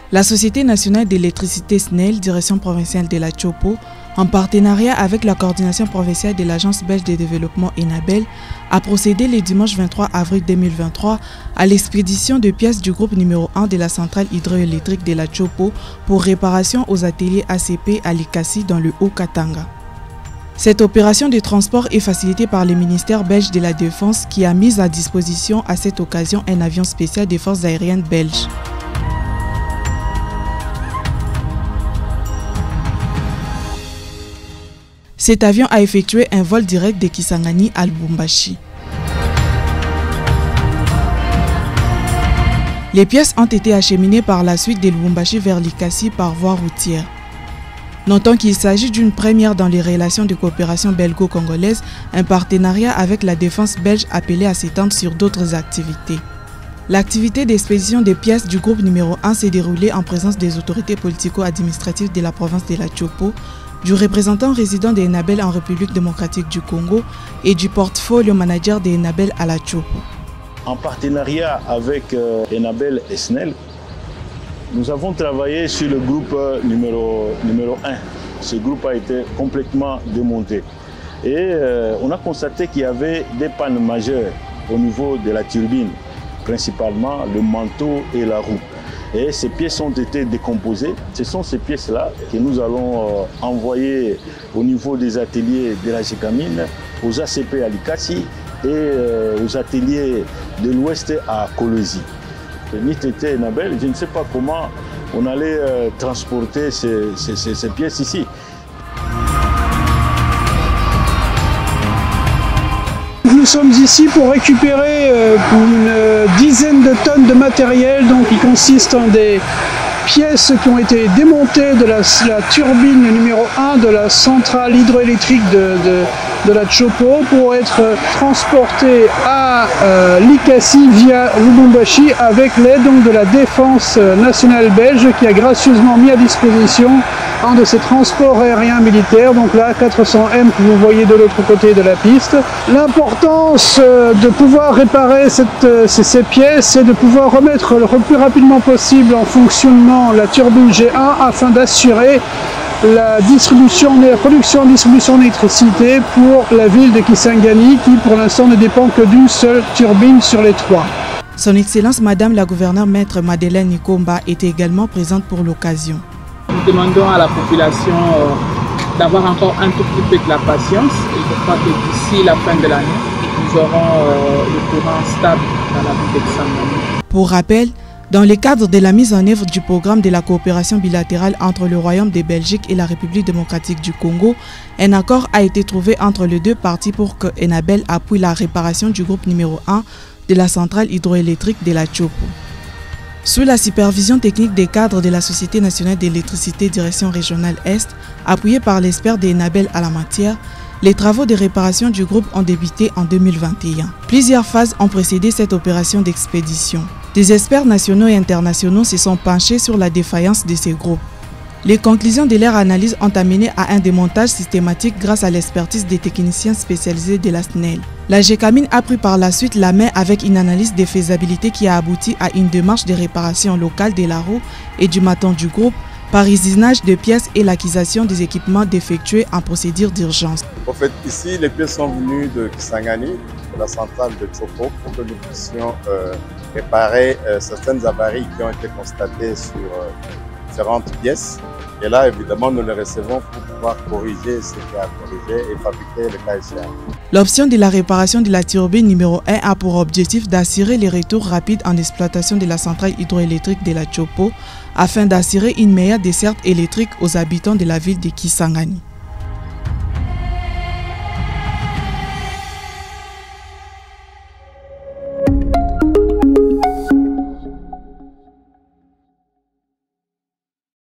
La Société nationale d'électricité SNEL, direction provinciale de la Tchopo, en partenariat avec la coordination provinciale de l'Agence belge de développement ENABEL, a procédé le dimanche 23 avril 2023 à l'expédition de pièces du groupe numéro 1 de la centrale hydroélectrique de la Tchopo pour réparation aux ateliers ACP à Likasi dans le Haut-Katanga. Cette opération de transport est facilitée par le ministère belge de la Défense qui a mis à disposition à cette occasion un avion spécial des forces aériennes belges. Cet avion a effectué un vol direct de Kisangani à Lubumbashi. Les pièces ont été acheminées par la suite de Lubumbashi vers Likasi par voie routière. Notons qu'il s'agit d'une première dans les relations de coopération belgo-congolaise, un partenariat avec la défense belge appelé à s'étendre sur d'autres activités. L'activité d'expédition des pièces du groupe numéro 1 s'est déroulée en présence des autorités politico-administratives de la province de la Tchopo, du représentant résident de ENABEL en République démocratique du Congo et du portfolio manager de ENABEL à la Tchopo. En partenariat avec ENABEL et SNEL, nous avons travaillé sur le groupe numéro 1. Ce groupe a été complètement démonté. Et on a constaté qu'il y avait des pannes majeures au niveau de la turbine, principalement le manteau et la roue. Et ces pièces ont été décomposées. Ce sont ces pièces-là que nous allons envoyer au niveau des ateliers de la Gécamine, aux ACP à Likasi et aux ateliers de l'Ouest à Kolwezi. Nitete Enabel, je ne sais pas comment on allait transporter ces pièces ici. Nous sommes ici pour récupérer une dizaine de tonnes de matériel qui consiste en des pièces qui ont été démontées de la turbine numéro 1 de la centrale hydroélectrique de la Tchopo pour être transportées à Likasi via Lubumbashi avec l'aide de la défense nationale belge qui a gracieusement mis à disposition un de ces transports aériens militaires, donc la 400M que vous voyez de l'autre côté de la piste. L'importance de pouvoir réparer ces pièces, c'est de pouvoir remettre le plus rapidement possible en fonctionnement la turbine G1 afin d'assurer la production et distribution d'électricité pour la ville de Kisangani qui pour l'instant ne dépend que d'une seule turbine sur les 3. Son Excellence Madame la Gouverneure Maître Madeleine Nikomba était également présente pour l'occasion. Nous demandons à la population d'avoir encore un tout petit peu de la patience et je crois que d'ici la fin de l'année, nous aurons le courant stable dans la ville de Kisangani. Pour rappel, dans le cadre de la mise en œuvre du programme de la coopération bilatérale entre le Royaume de Belgique et la République démocratique du Congo, un accord a été trouvé entre les deux parties pour que ENABEL appuie la réparation du groupe numéro 1 de la centrale hydroélectrique de la Tchopo. Sous la supervision technique des cadres de la Société nationale d'électricité direction régionale Est, appuyés par l'expert de ENABEL à la matière, les travaux de réparation du groupe ont débuté en 2021. Plusieurs phases ont précédé cette opération d'expédition. Des experts nationaux et internationaux se sont penchés sur la défaillance de ces groupes. Les conclusions de leur analyse ont amené à un démontage systématique grâce à l'expertise des techniciens spécialisés de la SNEL. La Gécamine a pris par la suite la main avec une analyse de faisabilité qui a abouti à une démarche de réparation locale de la roue et du maton du groupe par usinage de pièces et l'acquisition des équipements défectueux en procédure d'urgence. En fait, ici, les pièces sont venues de Kisangani, de la centrale de Tchopo, pour que nous puissions réparer certaines avaries qui ont été constatées sur différentes pièces. Et là, évidemment, nous les recevons pour pouvoir corriger ce qu'il y a à corriger et fabriquer le cas échéant. L'option de la réparation de la turbine numéro 1 a pour objectif d'assurer les retours rapides en exploitation de la centrale hydroélectrique de la Tchopo afin d'assurer une meilleure desserte électrique aux habitants de la ville de Kisangani.